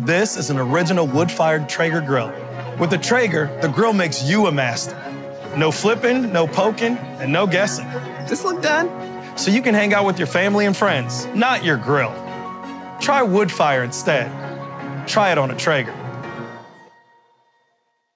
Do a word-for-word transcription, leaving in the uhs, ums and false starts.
This is an original wood-fired Traeger grill. With the Traeger, the grill makes you a master. No flipping, no poking, and no guessing. This look done? So you can hang out with your family and friends, not your grill. Try wood fire instead. Try it on a Traeger.